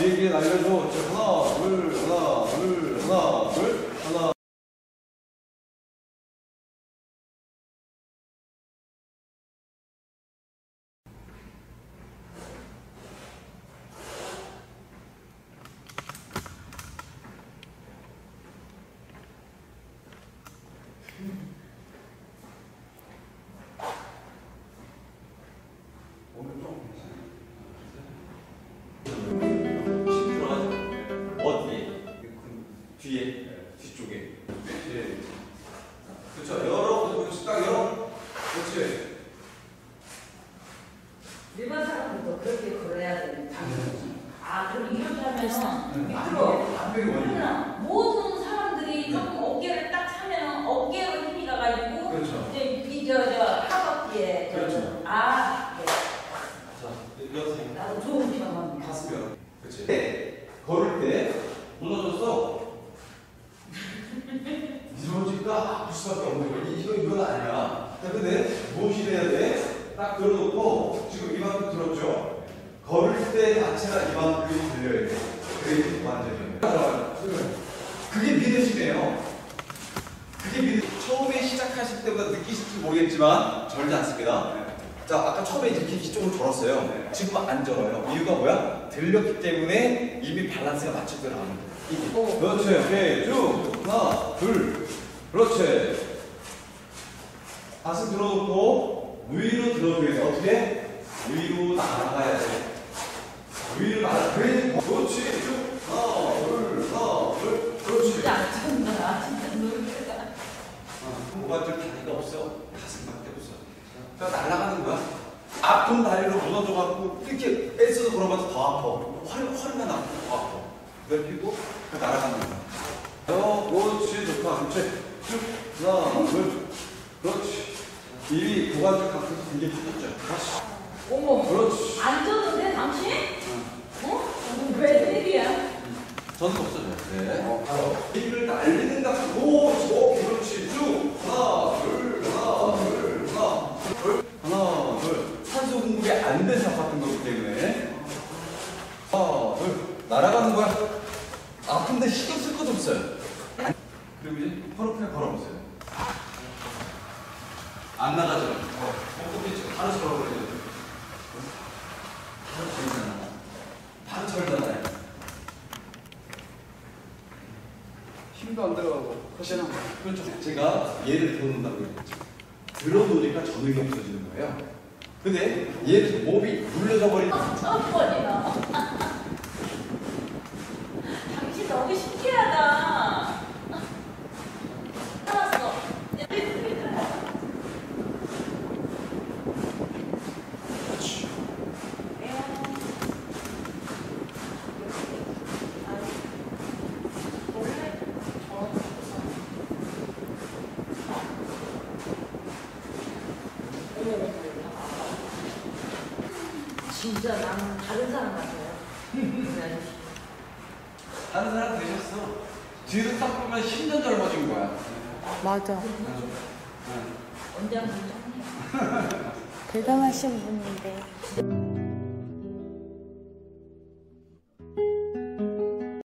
길게 날려줘. 하나, 둘, 하나, 둘, 하나, 둘, 하나. 뒤에, 뒤쪽에. 그렇지. 그렇죠. 열어. 딱 열어. 그렇지. 일반 사람들도 그렇게 걸어야 되는 당연히. 아, 그럼 이렇게 하면 밑으로. 그러면 모든 사람들이 조금 어깨를 딱 차면 어깨로 힘이 가가지고. 그렇죠. 이제 하박기에. 그렇죠. 아, 네. 자, 여보세요. 나도 좋은 경험이야. 가슴이요. 그렇지. 네. 걸을 때 무너졌어. 미소지가 아플 수밖에 없는 거야. 이건 아니야. 자, 근데 무엇이 돼야 돼? 딱 들어놓고 지금 이만큼 들었죠? 걸을 때 자체가 이만큼이 들려야 돼. 그게 완전이에요. 그게 미드심이에요. 그게 처음에 시작하실 때보다 느끼실지 모르겠지만 절지 않습니다. 자, 아까 처음에 이렇게 이쪽으로 절었어요. 지금 안 절어요. 이유가 뭐야? 들렸기 때문에 이미 밸런스가 맞춰져 나가는 거예요. 그렇지. 오케이. 쭉. 하나, 둘. 그렇지. 가슴 들어놓고 위로 들어줘야 돼. 어떻게? 위로 날아가야 돼. 위로 그래. 그렇지. 쭉. 하나, 둘, 하나, 둘. 그렇지. 진짜 진짜 놀래다. 뭐가 좀 다리가 없어. 가슴밖에 없어. 자, 날아가는 거야. 아픈 다리로 무너져갖고 이렇게 애써서 걸어봐도 더 아파. 허리만 아프고 더 아파. 넓히고 날아가는 거야. 그렇지. 좋다. 그렇지. 쭉. 하나, 둘. 그렇지. 이미 고관절 각도 굉장히 커졌죠. 그렇지. 어머. 그렇지. 안 졌는데 당신? 어? 웬일이야? 저는 없어져요. 네. 바로. 이를 날리는 각도. 오, 그렇지. 쭉. 하나, 둘, 하나, 둘, 하나, 둘. 하나, 둘. 산소 공급이 안 된 상 같은 거기 때문에. 하나, 둘. 날아가는 거야. 아픈데 신경 쓸 것도 없어요. 그리고 이제 허리 그냥 걸어보세요. 안 나가죠? 어떻게 바로 절어버려요. 바로 절잖아. 바로 절잖아요. 힘도 안 들어가고 허시는 거예요. 그렇죠. 제가 얘를 들어놓는다고 그랬죠. 들어놓으니까 전응이 없어지는 거예요. 근데 얘를 몸이 눌려져 버리면 처음 버리나? 당신 너무 신기하다. 알았어. 진짜 나는 다른 사람 같아요. 다른 사람 되셨어. 뒤로 딱 보면 10년 젊어진 거야. 맞아. 언제 한번 좀 대단하신 분인데.